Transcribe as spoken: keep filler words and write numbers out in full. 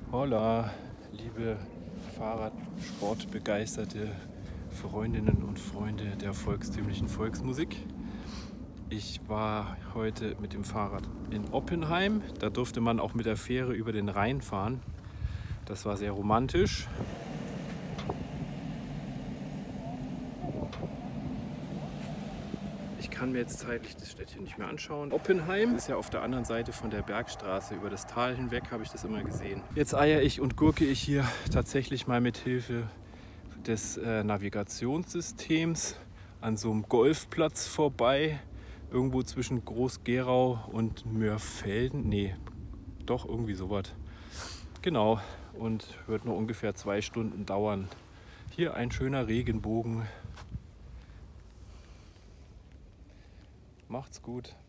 Hola, liebe Fahrradsportbegeisterte Freundinnen und Freunde der volkstümlichen Volksmusik. Ich war heute mit dem Fahrrad in Oppenheim. Da durfte man auch mit der Fähre über den Rhein fahren. Das war sehr romantisch. Ich kann mir jetzt zeitlich das Städtchen nicht mehr anschauen. Oppenheim ist ja auf der anderen Seite von der Bergstraße. Über das Tal hinweg habe ich das immer gesehen. Jetzt eier ich und gurke ich hier tatsächlich mal mit Hilfe des äh, Navigationssystems an so einem Golfplatz vorbei. Irgendwo zwischen Groß-Gerau und Mörfelden. Nee, doch irgendwie sowas. Genau. Und wird nur ungefähr zwei Stunden dauern. Hier ein schöner Regenbogen. Macht's gut.